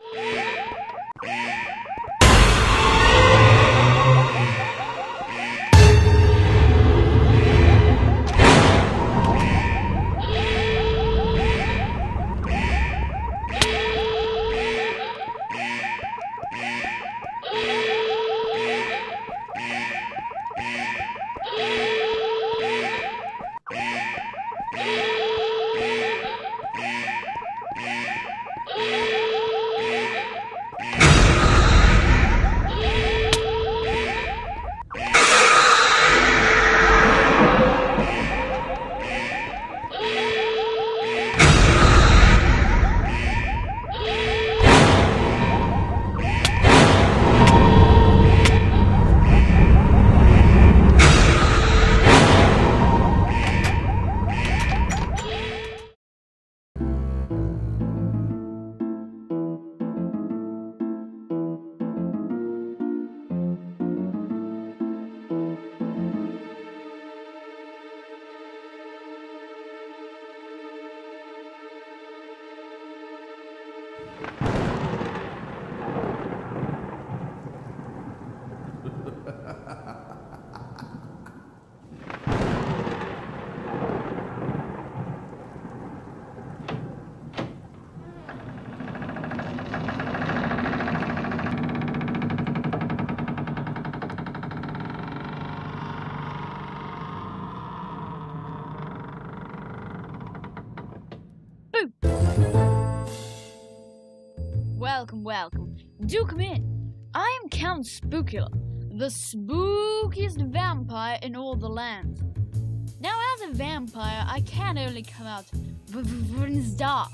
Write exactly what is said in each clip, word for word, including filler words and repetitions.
Welcome, welcome. Do come in. I am Count Spookula, the spookiest vampire in all the land. Now, as a vampire, I can only come out when it's dark.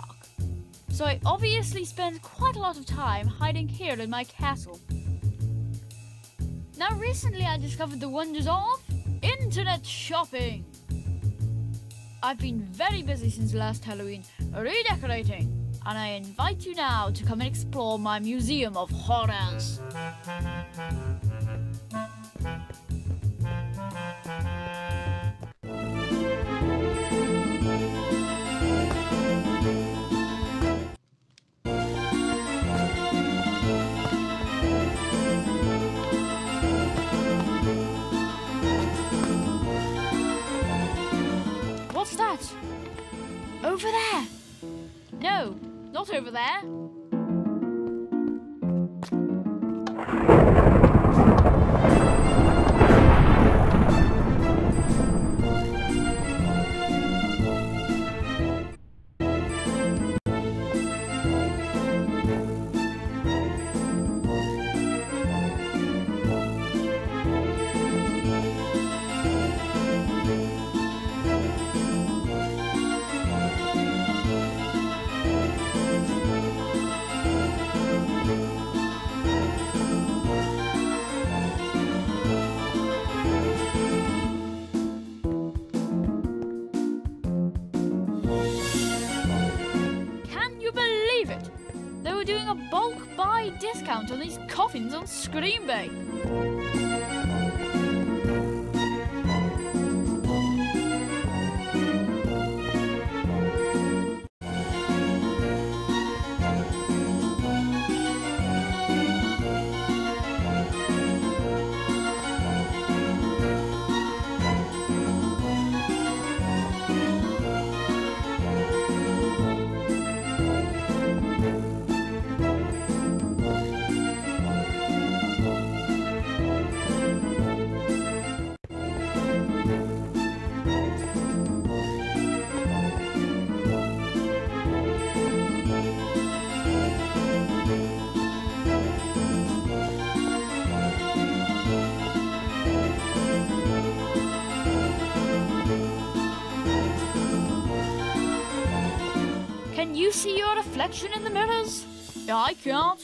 So I obviously spend quite a lot of time hiding here in my castle. Now, recently I discovered the wonders of internet shopping. I've been very busy since last Halloween redecorating, and I invite you now to come and explore my museum of horrors. What's that? Over there! No, not over there. They were doing a bulk buy discount on these coffins on Scream Bay. Can you see your reflection in the mirrors? I can't.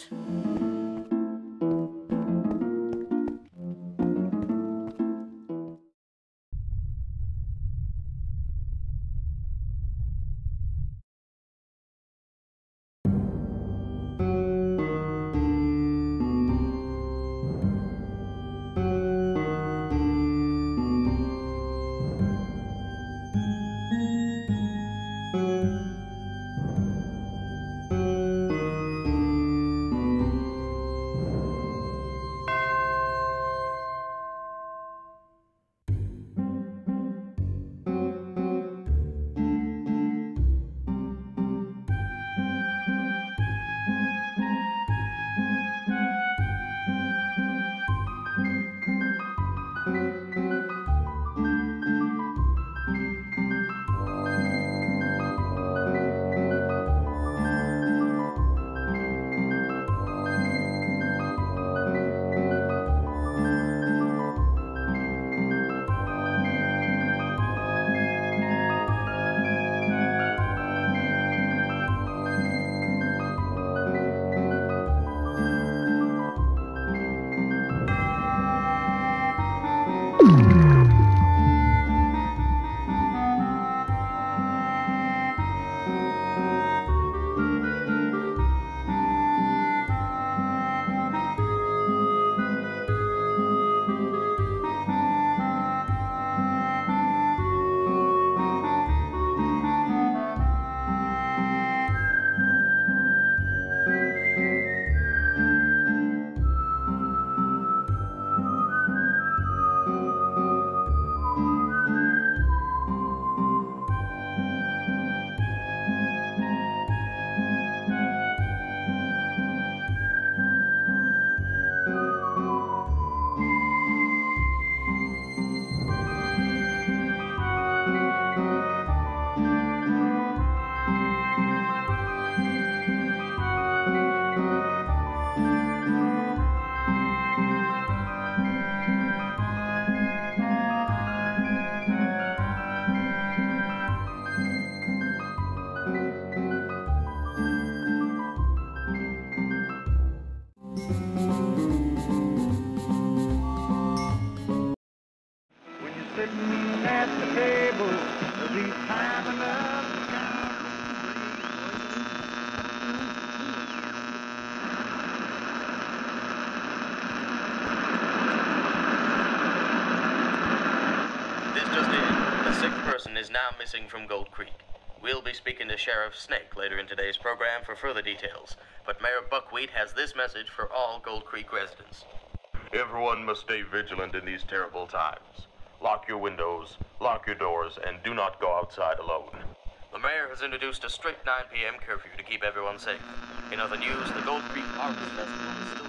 person is now missing from Gold Creek. We'll be speaking to Sheriff Snake later in today's program for further details. But Mayor Buckwheat has this message for all Gold Creek residents. Everyone must stay vigilant in these terrible times. Lock your windows, lock your doors, and do not go outside alone. The mayor has introduced a strict nine p m curfew to keep everyone safe. In other news, the Gold Creek Harvest Festival is still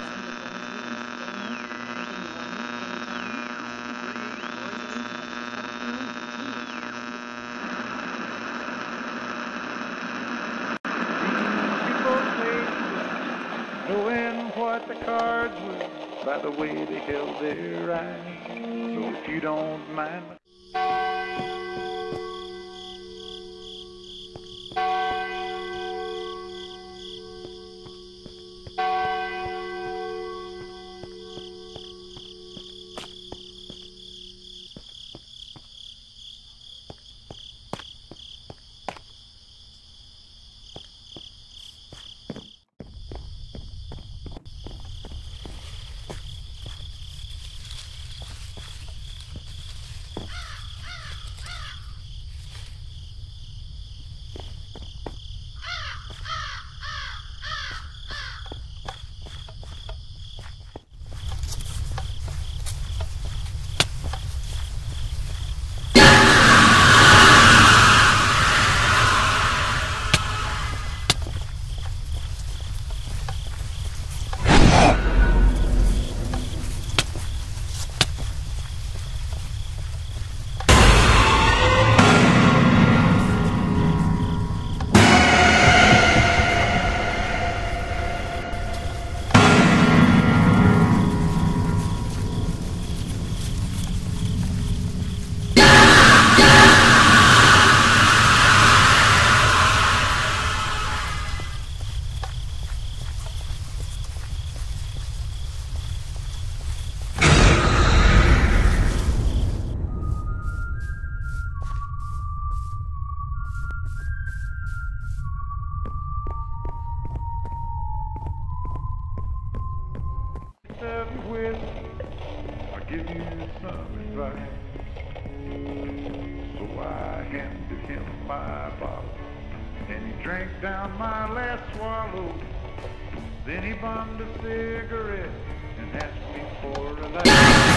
knowing what the cards were by the way they held their eyes. So if you don't mind. With, I'll give you some advice. So I handed him my bottle, and he drank down my last swallow. Then he bummed a cigarette and asked me for a light.